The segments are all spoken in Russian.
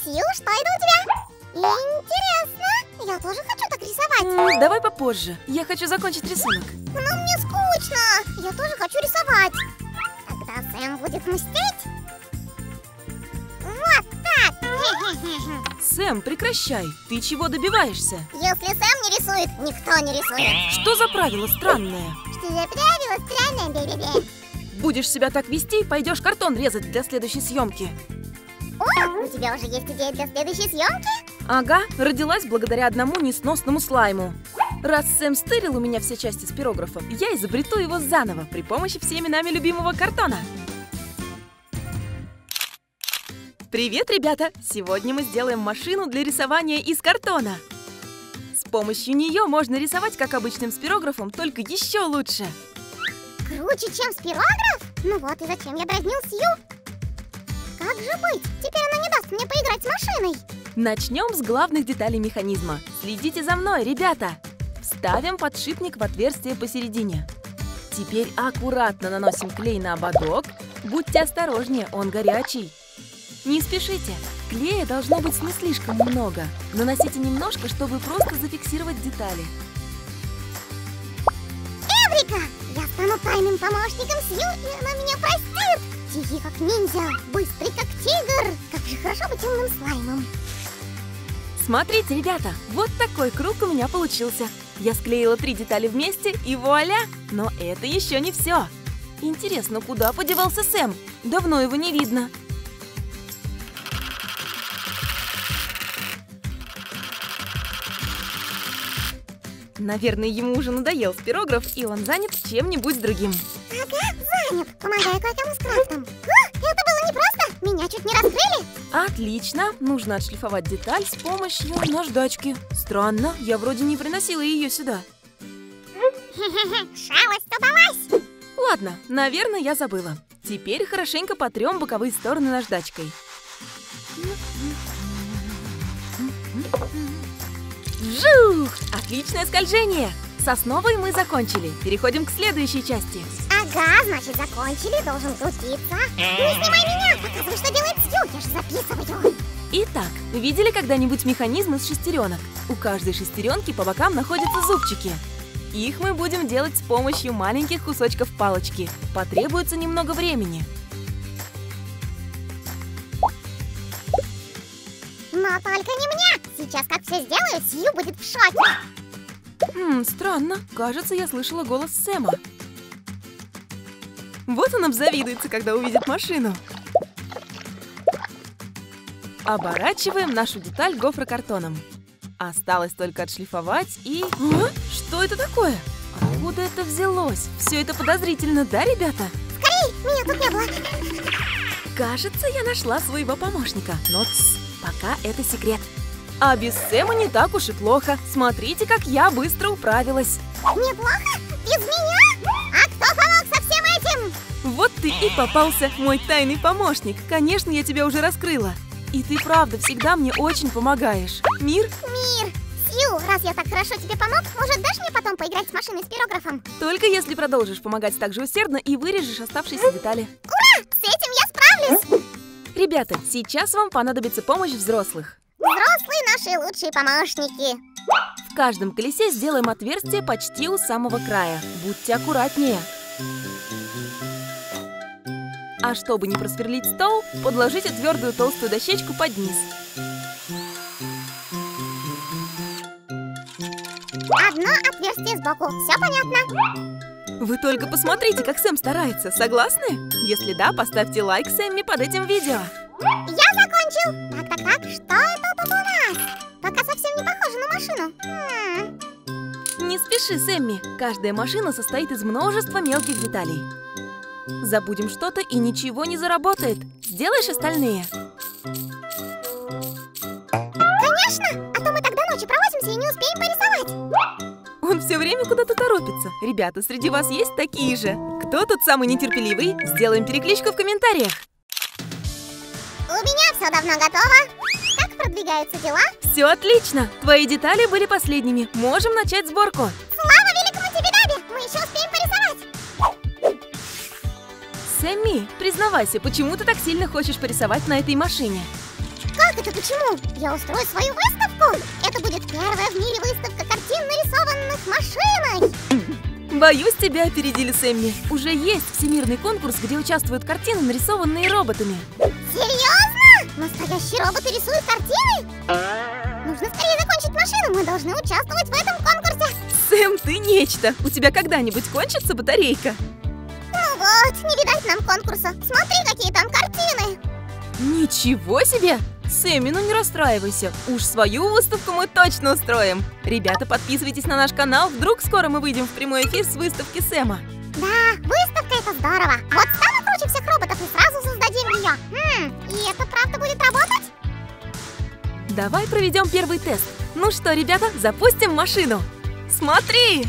Сью, что это у тебя? Интересно. Я тоже хочу так рисовать. Давай попозже. Я хочу закончить рисунок. Но мне скучно. Я тоже хочу рисовать. Тогда Сэм будет мстить. Вот так. Сэм, прекращай. Ты чего добиваешься? Если Сэм не рисует, никто не рисует. Что за правило странное? Что за правило странное, бе-бе-бе? Будешь себя так вести, пойдешь картон резать для следующей съемки. О, у тебя уже есть идея для следующей съемки? Ага, родилась благодаря одному несносному слайму. Раз Сэм стырил у меня все части спирографа, я изобрету его заново при помощи всеми нами любимого картона. Привет, ребята! Сегодня мы сделаем машину для рисования из картона. С помощью нее можно рисовать как обычным спирографом, только еще лучше. Круче, чем спирограф? Ну вот и зачем я дразнил Сью? Как же быть? Теперь она не даст мне поиграть с машиной. Начнем с главных деталей механизма. Следите за мной, ребята! Вставим подшипник в отверстие посередине. Теперь аккуратно наносим клей на ободок. Будьте осторожнее, он горячий. Не спешите, клея должно быть не слишком много. Наносите немножко, чтобы просто зафиксировать детали. Эврика! Я стану тайным помощником Сью, и она меня простит! Тихий как ниндзя, быстрый как тигр! Как же хорошо быть умным слаймом! Смотрите, ребята, вот такой круг у меня получился. Я склеила 3 детали вместе и вуаля! Но это еще не все. Интересно, куда подевался Сэм? Давно его не видно. Наверное, ему уже надоел спирограф, и он занят чем-нибудь другим. Ага, занят. Помогаю котям с крафтом. Это было непросто. Меня чуть не раскрыли. Отлично. Нужно отшлифовать деталь с помощью наждачки. Странно, я вроде не приносила ее сюда. Шалость удалась. Ладно, наверное, я забыла. Теперь хорошенько потрем боковые стороны наждачкой. Жух! Отличное скольжение! С основой мы закончили. Переходим к следующей части. Ага, значит, закончили, должен крутиться. Не снимай меня! Показывай, что делает Сью, я же записываю. Итак, видели когда-нибудь механизм из шестеренок? У каждой шестеренки по бокам находятся зубчики. Их мы будем делать с помощью маленьких кусочков палочки. Потребуется немного времени. Но только не мне! Сейчас, как все сделаю, Сью будет в шоке. Странно. Кажется, я слышала голос Сэма. Вот он обзавидуется, когда увидит машину. Оборачиваем нашу деталь гофрокартоном. Осталось только отшлифовать и... Что это такое? Откуда это взялось? Все это подозрительно, да, ребята? Скорей, меня тут не было. Кажется, я нашла своего помощника. Но пока это секрет. А без Сэма не так уж и плохо. Смотрите, как я быстро управилась. Неплохо? Без меня? А кто помог со всем этим? Вот ты и попался, мой тайный помощник. Конечно, я тебя уже раскрыла. И ты правда всегда мне очень помогаешь. Мир? Мир! Сью, раз я так хорошо тебе помог, может, дашь мне потом поиграть с машиной с пирографом? Только если продолжишь помогать так же усердно и вырежешь оставшиеся детали. Ура! С этим я справлюсь! Ребята, сейчас вам понадобится помощь взрослых. Взрослые наши лучшие помощники. В каждом колесе сделаем отверстие почти у самого края. Будьте аккуратнее. А чтобы не просверлить стол, подложите твердую толстую дощечку под низ. Одно отверстие сбоку. Все понятно? Вы только посмотрите, как Сэм старается. Согласны? Если да, поставьте лайк Сэмми под этим видео. Я закончил. Так, что это тут у нас? Пока совсем не похоже на машину. Не спеши, Сэмми. Каждая машина состоит из множества мелких деталей. Забудем что-то и ничего не заработает. Сделаешь остальные? Конечно! А то мы тогда ночью провозимся и не успеем порисовать. Он все время куда-то торопится. Ребята, среди вас есть такие же? Кто тут самый нетерпеливый? Сделаем перекличку в комментариях. У меня все давно готово. Как продвигаются дела? Все отлично. Твои детали были последними. Можем начать сборку. Слава великому тебе, Даби! Мы еще успеем порисовать. Сэмми, признавайся, почему ты так сильно хочешь порисовать на этой машине? Как Это почему? Я устрою свою выставку. Это будет первая в мире выставка картин, нарисованных машиной. Боюсь, тебя опередили, Сэмми. Уже есть всемирный конкурс, где участвуют картины, нарисованные роботами. Серьезно? Настоящие роботы рисуют картины? Нужно скорее закончить машину. Мы должны участвовать в этом конкурсе. Сэм, ты нечто. У тебя когда-нибудь кончится батарейка? Ну вот, не видать нам конкурса. Смотри, какие там картины. Ничего себе! Сэмми, ну не расстраивайся. Уж свою выставку мы точно устроим. Ребята, подписывайтесь на наш канал. Вдруг скоро мы выйдем в прямой эфир с выставки Сэма. Да, выставка это здорово. Вот стану круче всех роботов и сразу создадим ее. И это правда будет работать? Давай проведем первый тест. Ну что, ребята, запустим машину. Смотри!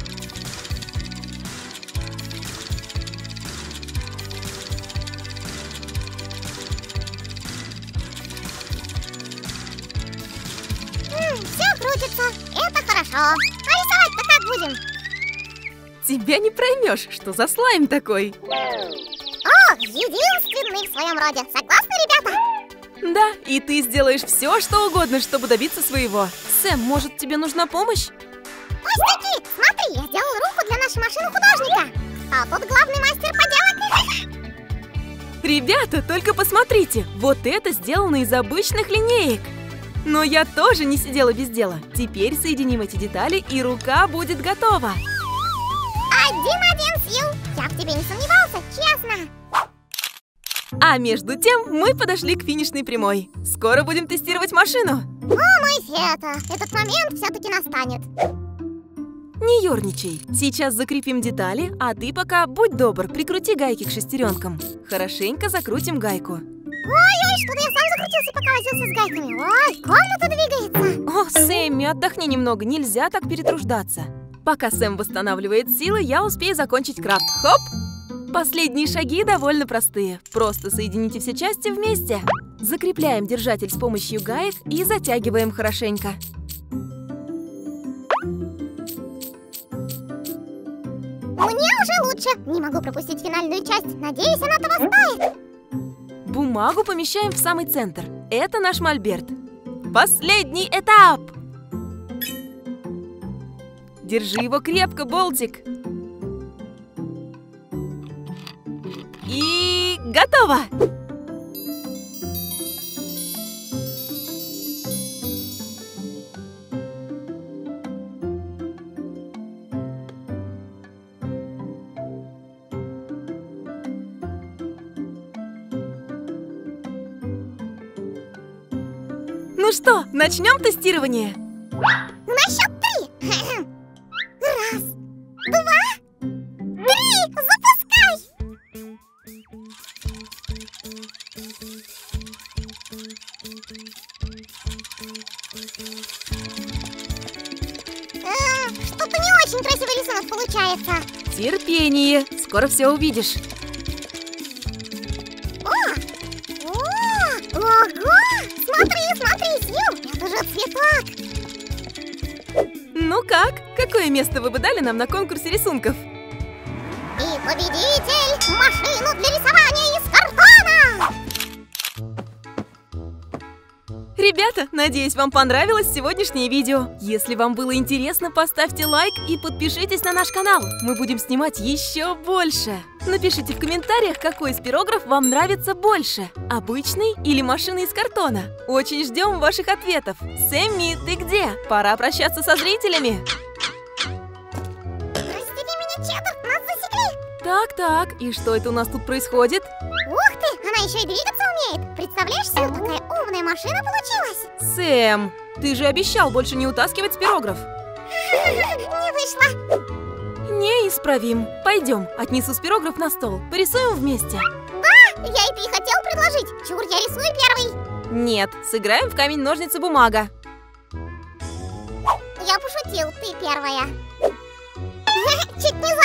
Все крутится. Это хорошо. А рисовать-то как будем? Тебя не проймешь, что за слайм такой. О, единственный в своем роде. Согласны, ребята? Да, и ты сделаешь все, что угодно, чтобы добиться своего. Сэм, может, тебе нужна помощь? Пустяки! Смотри, я сделал руку для нашей машины художника. А тут главный мастер поделок. Ребята, только посмотрите, вот это сделано из обычных линеек. Но я тоже не сидела без дела. Теперь соединим эти детали, и рука будет готова. 1-1, Сью. Я в тебе не сомневался, честно. А между тем мы подошли к финишной прямой. Скоро будем тестировать машину. О, мой Фета, этот момент все-таки настанет. Не ерничай. Сейчас закрепим детали, а ты пока, будь добр, прикрути гайки к шестеренкам. Хорошенько закрутим гайку. Ой-ой, что-то я сам закрутился, пока возился с гайками. Ой, комната двигается. О, Сэмми, отдохни немного, нельзя так перетруждаться. Пока Сэм восстанавливает силы, я успею закончить крафт. Хоп! Последние шаги довольно простые. Просто соедините все части вместе. Закрепляем держатель с помощью гаек и затягиваем хорошенько. Мне уже лучше. Не могу пропустить финальную часть. Надеюсь, она того стоит. Бумагу помещаем в самый центр. Это наш мольберт. Последний этап! Держи его крепко, Болтик. И готово! Ну что, начнем тестирование? На счет 3. Раз, два, 3. Запускай! Что-то не очень красивый рисунок получается. Терпение, скоро все увидишь. Ого! Смотри, Сью! Это же цветок! Ну как? Какое место вы бы дали нам на конкурсе рисунков? И победитель! Машину для рисования из картона! Ребята, надеюсь, вам понравилось сегодняшнее видео. Если вам было интересно, поставьте лайк и подпишитесь на наш канал. Мы будем снимать еще больше. Напишите в комментариях, какой спирограф вам нравится больше. Обычный или машина из картона? Очень ждем ваших ответов. Сэмми, ты где? Пора прощаться со зрителями. Простите меня, Чеддер, нас засекли! Так, и что это у нас тут происходит? Ух ты, она еще и двигаться умеет! Представляешь, Сью, такая умная машина получилась! Сэм, ты же обещал больше не утаскивать спирограф. Не вышло! Неисправим. Пойдем, отнесу спирограф на стол. Порисуем вместе. Да, я это и хотел предложить. Чур, я рисую первый. Нет, сыграем в камень-ножницы-бумага. Я пошутил, ты первая. Чуть не